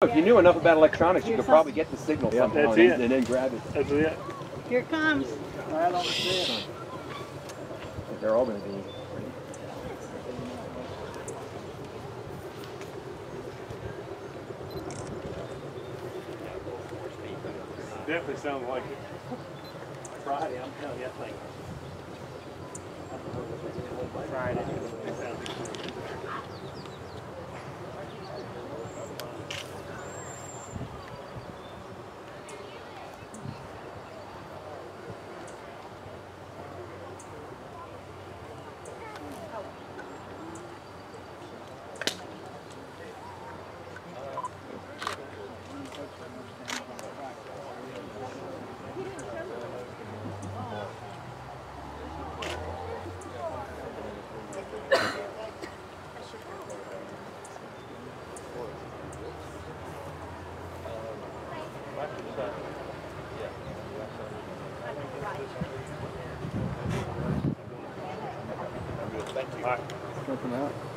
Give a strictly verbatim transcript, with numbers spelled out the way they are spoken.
If you knew enough about electronics, you could probably get the signal Yep, somehow that's and, it. and then grab it. That's it. Here it comes. Right on the set. They're all going to be. Definitely sounds like it. Friday, I'm telling you, I think. Friday. It sounds like Jumping out.